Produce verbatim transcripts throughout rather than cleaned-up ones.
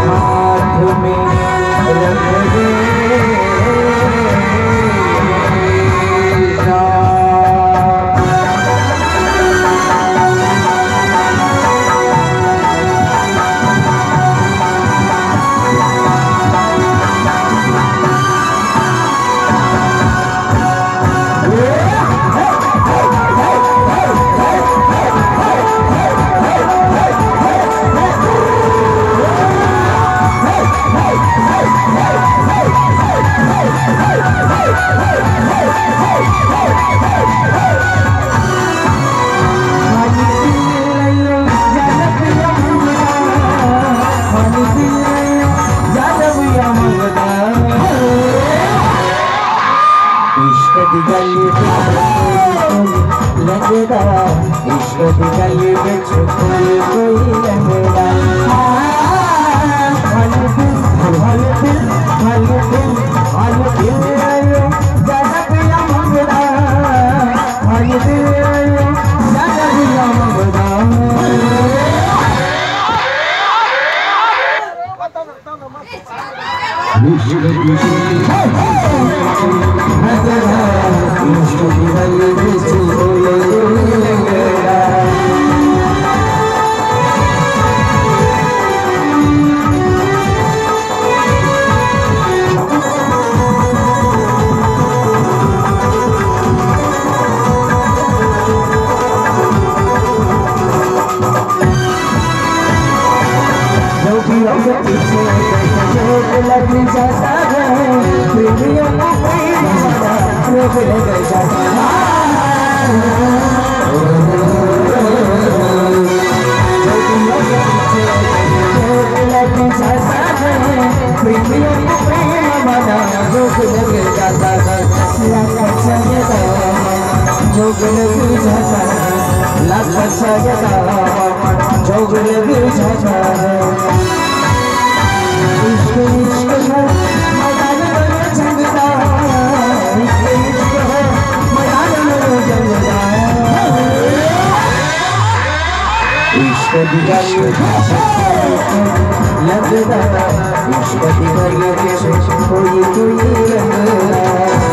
हाथ में रख दे लगदा इश्क दी गली विच कोई कोई लगदा हल दिल हल दिल हल दिल हल दिल ज्यादा पिया मंगदा हल दिल ज्यादा पिया मंगदा इश्क दी लग जाता है प्रेमियों को रोक लग जाता लग जाता है प्रेमियों को प्रेम मना रोक लग जाता है जोग लग जाता है लाख सजदा जोग लग जाता है इश्क इश्क है मैदान में जंगदा इश्क इश्क है मैदान में जंगदा इश्क दी गली लगदा इश्क दी गली कोई कोई लगदा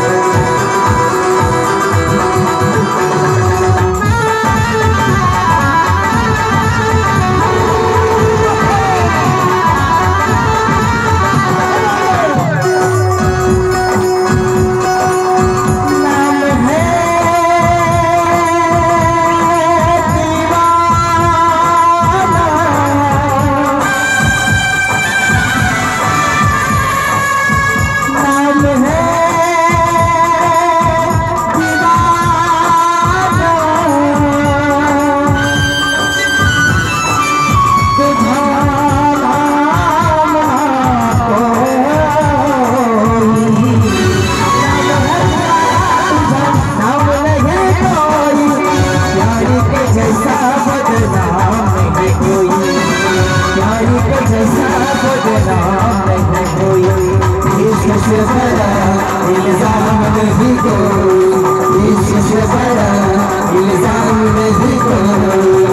इल्जाम नहीं कोई इससे बड़ा इल्जाम नहीं कोई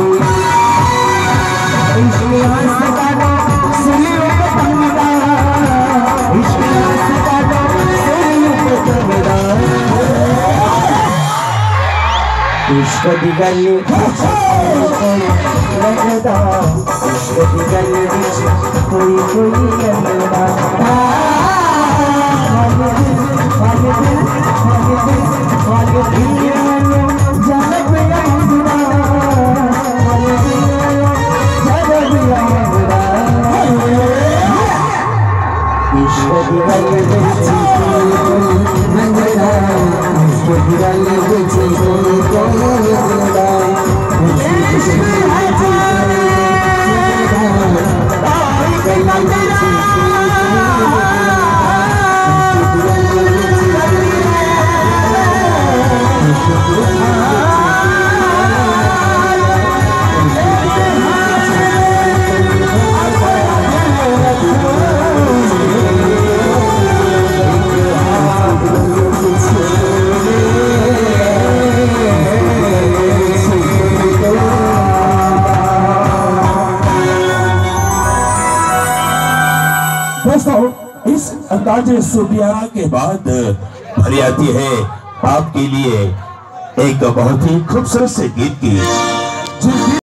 इश्क हंसता सुनियो पंगदा इश्क हंसता सुनियो पंगदा इश्क दी गली लगदा इश्क दी गली विच कोई कोई लगदा दोस्तों इस अंदाजे सूफियाना के बाद भरी आती है आपके लिए एक बहुत ही खूबसूरत से गीत की।